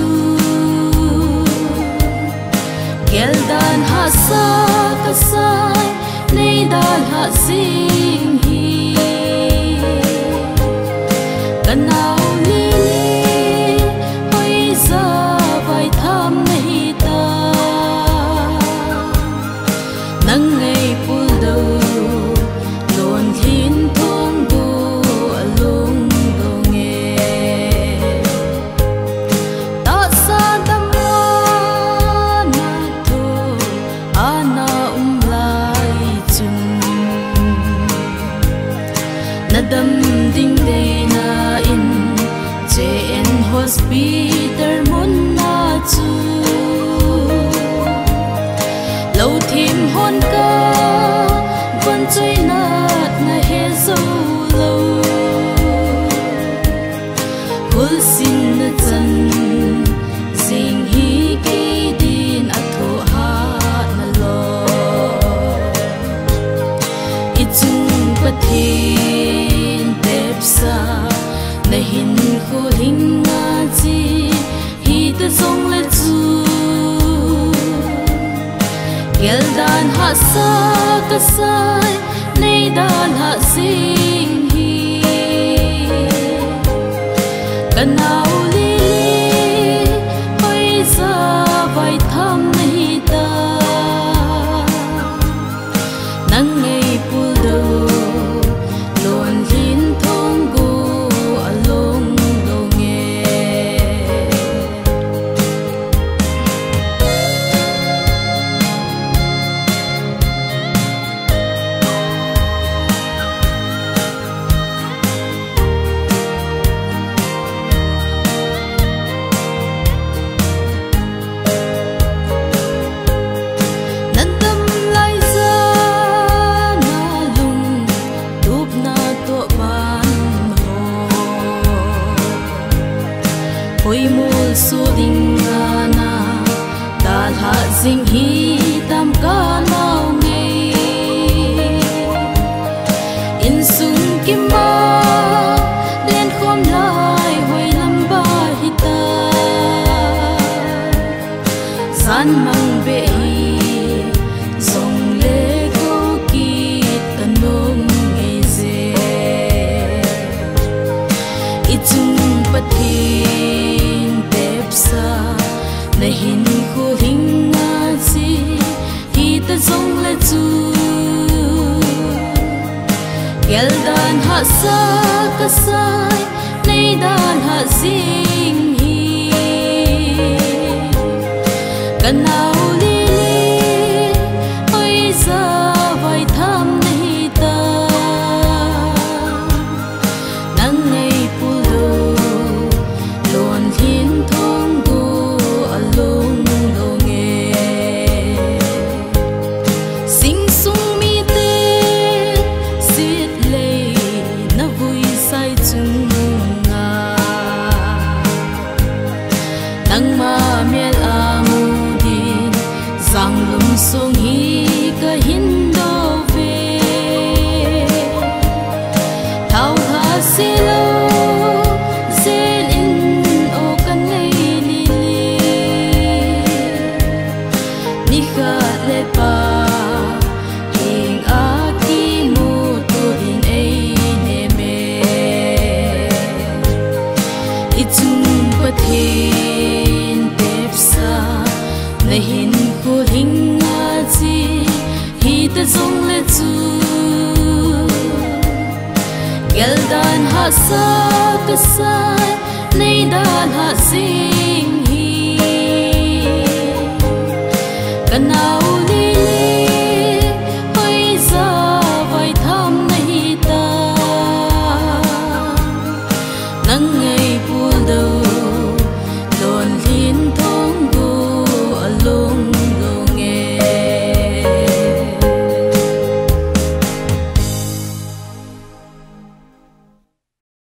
chu kel dan ha sa ka sai nei dan ha sing hi kanau li li hoi za vai tham nei ta nang ngei pul do lon hin thong du alung do nge ta sa dam na tho ana lai chun na dam ding de na in JN hospital mun na chu lâu thêm hôn ca vẫn chơi nát na he zo lâu hul sin na chân sing hi ki din a tho ha na lo ichung pathin tep sa na hin khu hing nga chi hi ta zong le chu kel dan ha sa ka sai nei dan ha sing hi kanau li li hoi za vai tham nei ta nang ngei pul do lon lin thong gu along do nge hoi mul su ding na dal ha sing hi tam ka nau nge in sung kim ma len khom lai hoi lam ba hi ta san mang be hi song le ko ki kan nom nge ze ichung pathi na hin khu hing nga chi hi ta zong le chu kel dan ha sa ka sai nei dan ha sing hi kanau li li hoi za vai tham nei ta nang nei pul do lon hin thong gu along do nge sing sung mi te sit le na vui sai chung nga nang ma mel amu din sang lum song hi ka hin do ve thau ha si lo zen in o kan nei li li kha le pa hing a ki mu to din ei ne me ichung pathin tep sa na hin khu hing nga chi hi ta zong le chu kel dan ha sa ka sai nei dan ha si